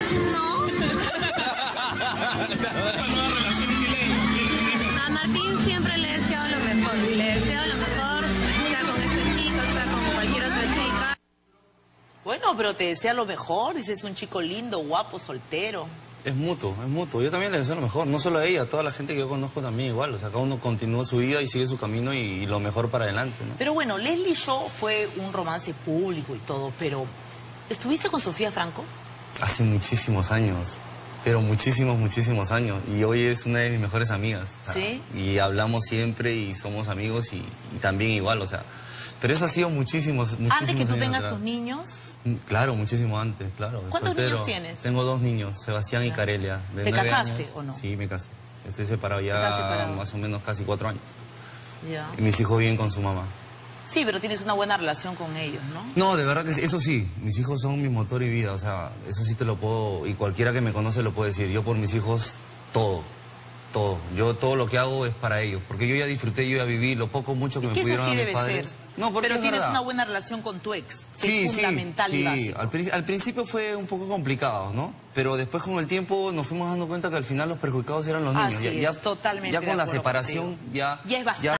No. A Martín siempre le he deseado lo mejor. Le deseo lo mejor, sea con este chico, sea con cualquier otra chica. Bueno, pero te desea lo mejor, dices, es un chico lindo, guapo, soltero. Es mutuo, es mutuo. Yo también le deseo lo mejor, no solo a ella, a toda la gente que yo conozco también igual. O sea, cada uno continúa su vida y sigue su camino y lo mejor para adelante, ¿no? Pero bueno, Leslie Shaw fue un romance público y todo, pero ¿estuviste con Sofía Franco? Hace muchísimos años, pero muchísimos años. Y hoy es una de mis mejores amigas. O sea, ¿sí? Y hablamos siempre y somos amigos y también igual, o sea. Pero eso ha sido muchísimos ¿Antes que tú años tengas atrás. tus niños? Claro, muchísimo antes, claro. ¿Cuántos soltero. niños tienes? Tengo 2 niños, Sebastián y Carelia. De ¿Te 9 casaste años. o no? Sí, me casé. Estoy separado ya ¿Estás separado? más o menos casi 4 años. Ya. Y mis hijos viven con su mamá. Sí, pero tienes una buena relación con ellos, ¿no? No, de verdad que eso sí, mis hijos son mi motor y vida, o sea, eso sí te lo puedo, y cualquiera que me conoce lo puede decir. Yo por mis hijos, todo. Yo todo lo que hago es para ellos, porque yo ya disfruté, yo ya viví lo poco, mucho que me Que pudieron así dar mis debe padres. ser. No, porque pero es tienes verdad. una buena relación con tu ex, que Sí, es fundamental y básico. al principio fue un poco complicado, ¿no? Pero después con el tiempo nos fuimos dando cuenta que al final los perjudicados eran los niños. Así es, totalmente Ya de con la acuerdo separación, contigo. ya Ya es bastante.